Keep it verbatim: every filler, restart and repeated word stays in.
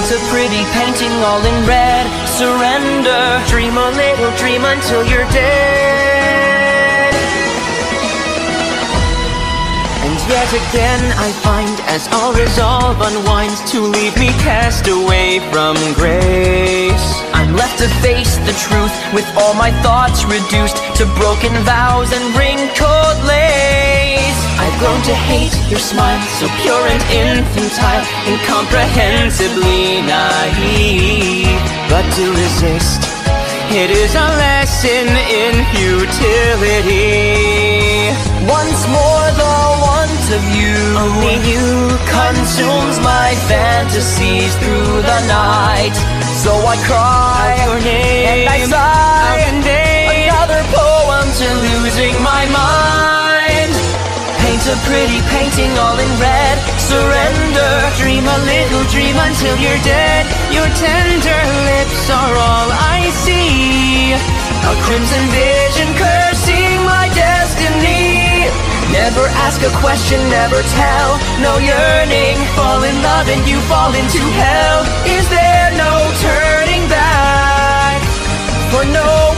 Paint a pretty painting all in red. Surrender. Dream a little dream until you're dead. And yet again I find, as all resolve unwinds, to leave me cast away from grace. I'm left to face the truth, with all my thoughts reduced to broken vows and wrinkled lace. I've grown to hate your smile, so pure and infantile, incomprehensibly naive. But to resist, it is a lesson in futility. Once more the want of you, only you, consumes my fantasies through the night. So I cry out your name, and I sigh out and name another poem to losing my mind. Paint a pretty painting all in red. Surrender. Dream a little dream until you're dead. Your tender lips are all I see, a crimson vision cursing my destiny. Never ask a question, never tell. No yearning, fall in love and you fall into hell. Is there no turning back? For no